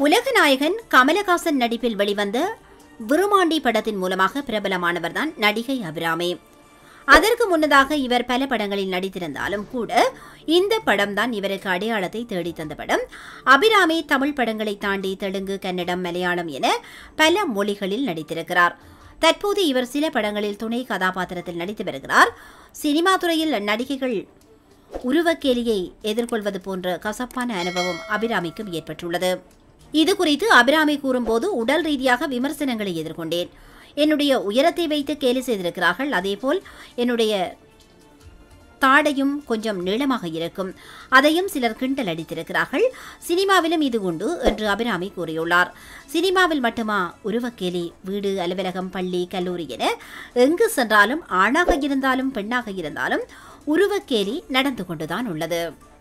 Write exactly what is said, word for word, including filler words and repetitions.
உலக நாயகன் கமலஹாசன் நடிப்பில் வெளிவந்த விருமாண்டி படத்தின் மூலமாக பிரபலமானவர்தான் நடிகை அபிராமி. அதற்கு முன்னதாக இவர் பல படங்களில் நடித்திருந்தாலும் கூட இந்த படம்தான் இவருக்கு அடையாளத்தை தேடி தந்த படம். அபிராமி தமிழ் படங்களை தாண்டி தெலுங்கு, கன்னடம், மலையாளம் என பல மொழிகளில் நடித்திருக்கிறார். தற்போது இவர் சில படங்களில் துணை கதாபாத்திரத்தில் நடித்து வருகிறார். சினிமா துறையில் நடிகைகள் உருவக்கேலியை எதிர்கொள்வது போன்ற கசப்பான அனுபவம் அபிராமிக்கும் ஏற்பட்டுள்ளது. இது குறித்து அபிராமி கூறும்போது, உடல் ரீதியாக விமர்சனங்களை எதிர்கொண்டேன். என்னுடைய உயரத்தை வைத்து கேலி செய்திருக்கிறார்கள். அதேபோல் என்னுடைய தாடையும் கொஞ்சம் நீளமாக இருக்கும், அதையும் சிலர் கிண்டல் அடித்திருக்கிறார்கள். சினிமாவிலும் இது உண்டு என்று அபிராமி கூறியுள்ளார். சினிமாவில் மட்டுமா உருவக்கேலி? வீடு, அலுவலகம், பள்ளி, கல்லூரி என எங்கு சென்றாலும் ஆணாக இருந்தாலும் பெண்ணாக இருந்தாலும் உருவக்கேலி நடந்து கொண்டுதான் உள்ளது.